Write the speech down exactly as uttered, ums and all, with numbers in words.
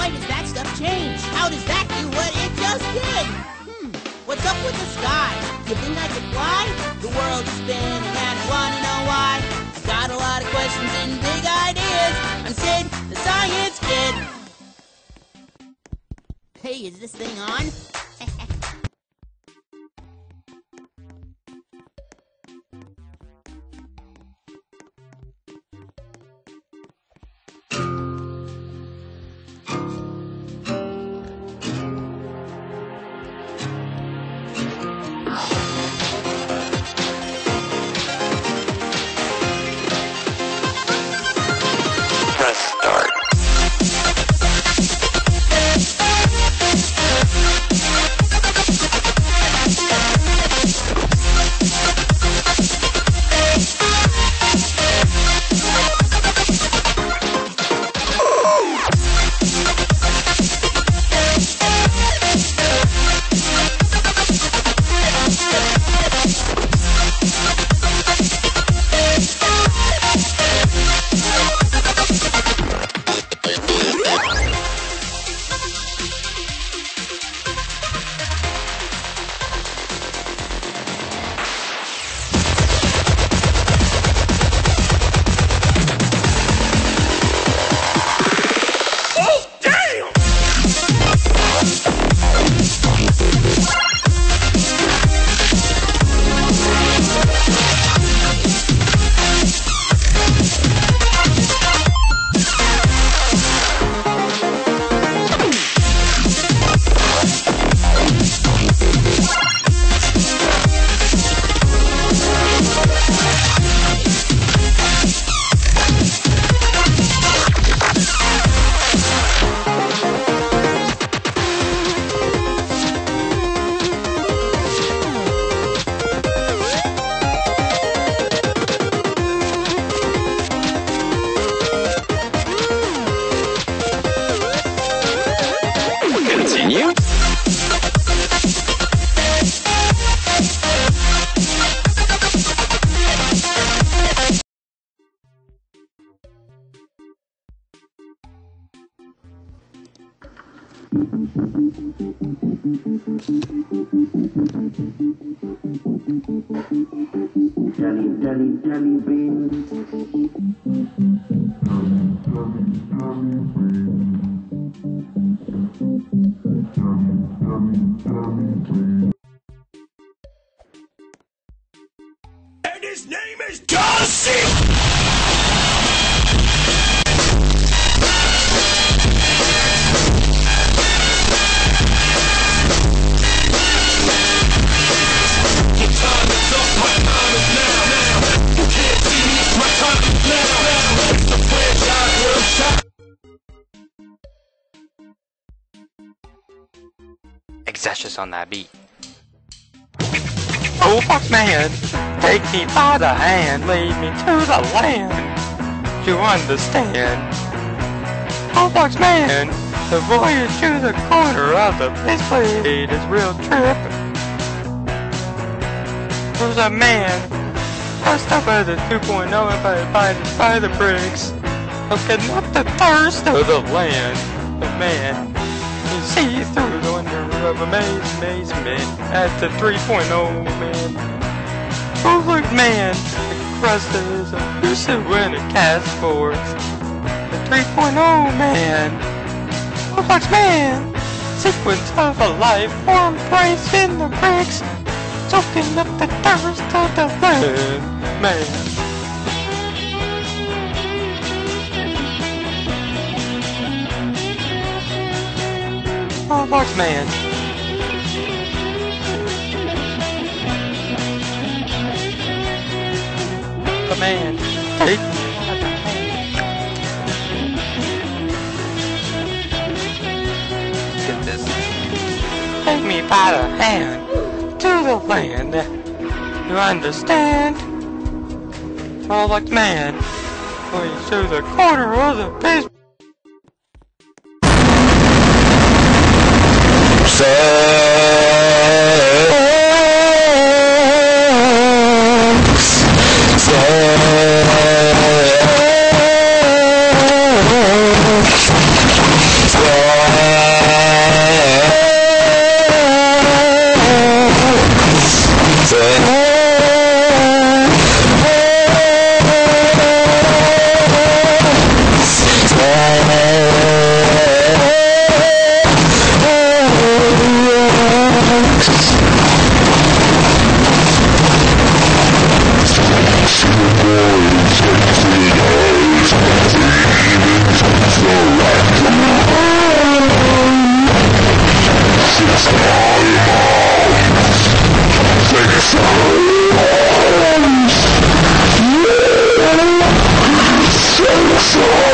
Why does that stuff change? How does that do what it just did? Hmm, what's up with the sky? You think I could fly? The world is spinning and I wanna know why. I've got a lot of questions and big ideas. I'm Sid, the science kid. Hey, is this thing on? Jelly, jelly, jelly beans. And his name is Darcy! Exashus on that beat. Oh fox man, take me by the hand, lead me to the land to understand. Oh fox man, the voyage to the corner of the faceplate is real trip. There's a man dressed up as a two point oh and by, by the bricks, looking up the thirst of the land. The man you see through the wonder of amazement at the three point oh man. Oh look man, the crust is elusive when it casts forth. The three point oh man. Oh fox man, sequence of a life form placed in the bricks, soaking up the thirst of the land, man. Oh, fox man. The man, take me by the hand. Get this. Take me by the hand to the land. You understand? Oh, fox man. Please to the corner of the basement. Yeah. So